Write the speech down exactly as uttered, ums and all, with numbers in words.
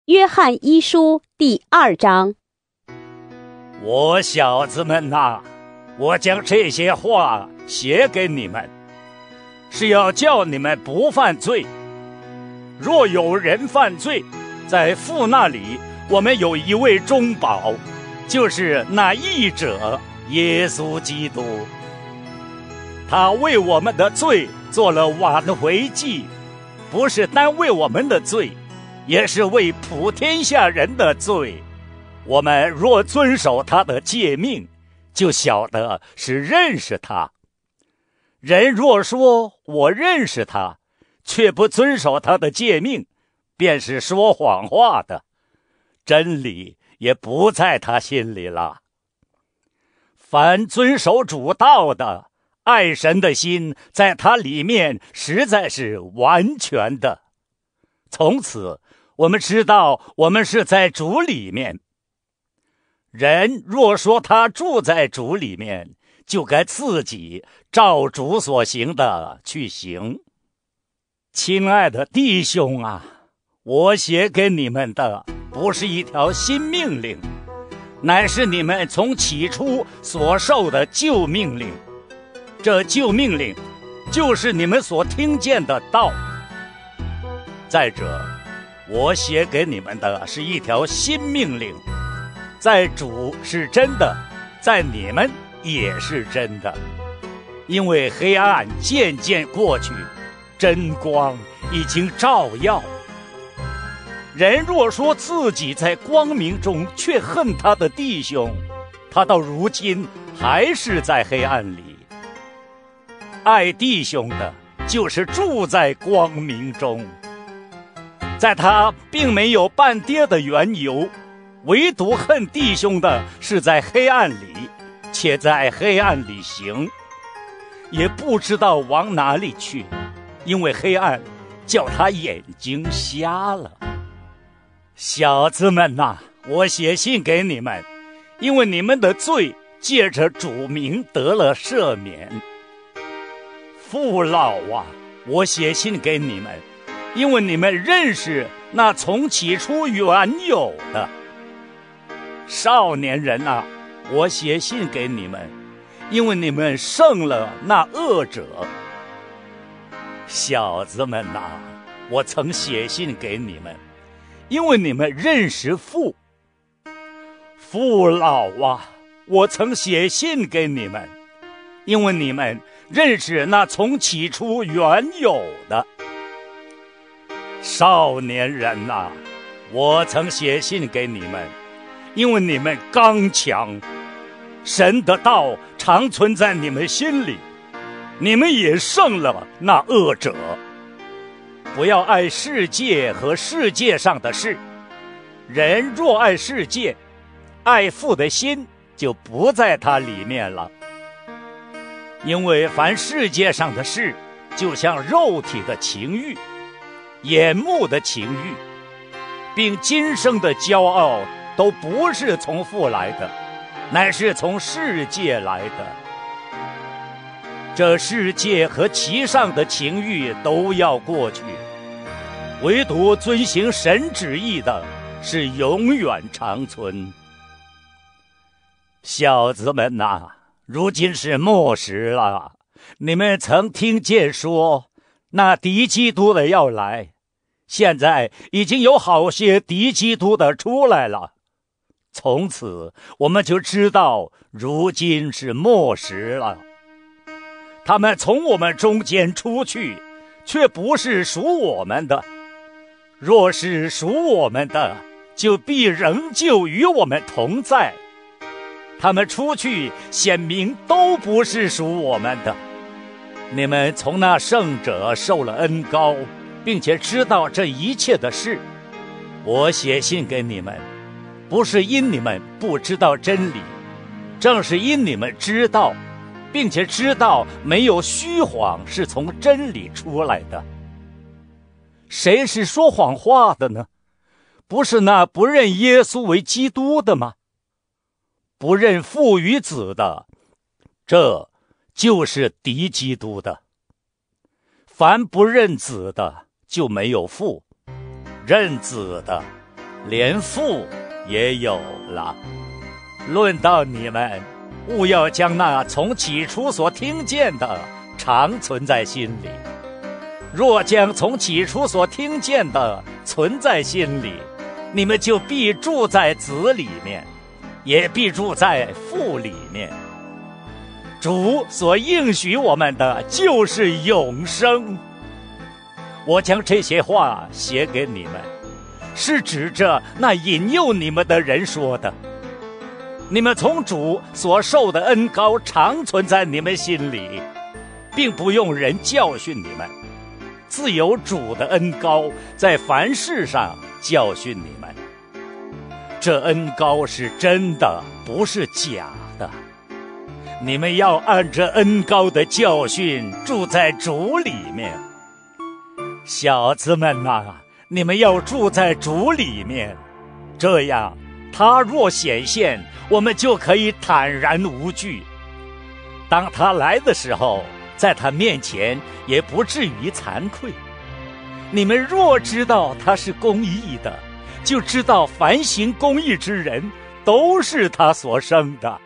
约翰一书第二章。 我小子们呐，我将这些话写给你们，是要叫你们不犯罪。若有人犯罪，在父那里我们有一位中保，就是那义者耶稣基督。他为我们的罪做了挽回祭，不是单为我们的罪，也是为普天下人的罪。我们若遵守他的诫命，就晓得是认识他。人若说我认识他，却不遵守他的诫命，便是说谎话的，真理也不在他心里了。凡遵守主道的，爱神的心在他里面实在是完全的。从此我们知道我们是在主里面。人若说他住在主里面，就该自己照主所行的去行。亲爱的弟兄啊，我写给你们的不是一条新命令，乃是你们从起初所受的旧命令。这旧命令就是你们所听见的道。再者，我写给你们的是一条新命令，在主是真的，在你们也是真的。因为黑暗渐渐过去，真光已经照耀。人若说自己在光明中，却恨他的弟兄，他到如今还是在黑暗里。爱弟兄的，就是住在光明中，在他并没有半跌的缘由。唯独恨弟兄的，是在黑暗里，且在黑暗里行，也不知道往哪里去，因为黑暗叫他眼睛瞎了。小子们呐，我写信给你们，因为你们的罪借着主名得了赦免。父老啊，我写信给你们，因为你们认识那从起初原有的。少年人啊，我写信给你们，因为你们胜了那恶者。小子们啊，我曾写信给你们，因为你们认识父。父老啊，我曾写信给你们，因为你们认识那从起初原有的。少年人啊，我曾写信给你们，因为你们刚强，神的道常存在你们心里，你们也胜了那恶者。不要爱世界和世界上的事，人若爱世界，爱父的心就不在他里面了。因为凡世界上的事，就像肉体的情欲、眼目的情欲，并今生的骄傲，都不是从父来的，乃是从世界来的。这世界和其上的情欲都要过去，唯独遵行神旨意的是永远长存。小子们呐，如今是末时了。你们曾听见说那敌基督的要来，现在已经有好些敌基督的出来了。从此我们就知道如今是末时了。他们从我们中间出去，却不是属我们的。若是属我们的，就必仍旧与我们同在。他们出去，显明都不是属我们的。你们从那圣者受了恩膏，并且知道这一切的事。我写信给你们，不是因你们不知道真理，正是因你们知道，并且知道没有虚谎是从真理出来的。谁是说谎话的呢？不是那不认耶稣为基督的吗？不认父与子的，这就是敌基督的。凡不认子的，就没有父；认子的， 连父也有了。论到你们，务要将那从起初所听见的常存在心里。若将从起初所听见的存在心里，你们就必住在子里面，也必住在父里面。主所应许我们的就是永生。我将这些话写给你们，是指着那引诱你们的人说的。你们从主所受的恩膏常存在你们心里，并不用人教训你们，自有主的恩膏在凡事上教训你们。这恩膏是真的，不是假的。你们要按着恩膏的教训住在主里面。小子们啊，你们要住在主里面，这样他若显现，我们就可以坦然无惧。当他来的时候，在他面前也不至于惭愧。你们若知道他是公义的，就知道凡行公义之人都是他所生的。